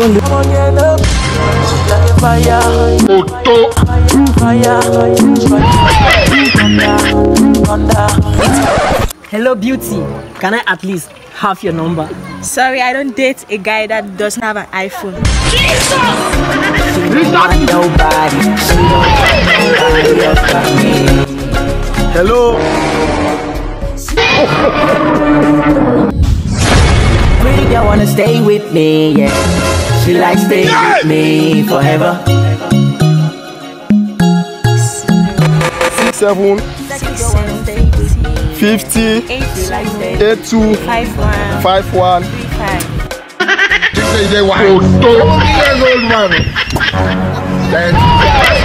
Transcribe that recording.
Hello, beauty. Can I at least have your number? Sorry, I don't date a guy that doesn't have an iPhone. Hello. Pretty girl wanna stay with me, yeah. She likes staying with me forever. 7 50 82 51 35.